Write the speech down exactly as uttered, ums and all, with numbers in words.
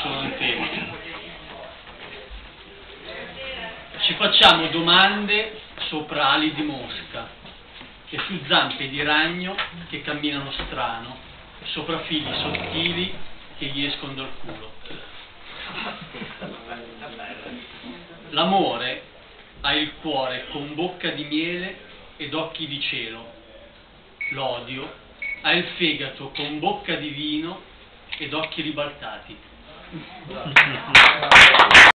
sono in tema. Ci facciamo domande sopra ali di mosca, e su zampe di ragno che camminano strano, sopra fili sottili che gli escono dal culo. L'amore ha il cuore con bocca di miele ed occhi di cielo. L'odio ha il fegato con bocca di vino ed occhi ribaltati.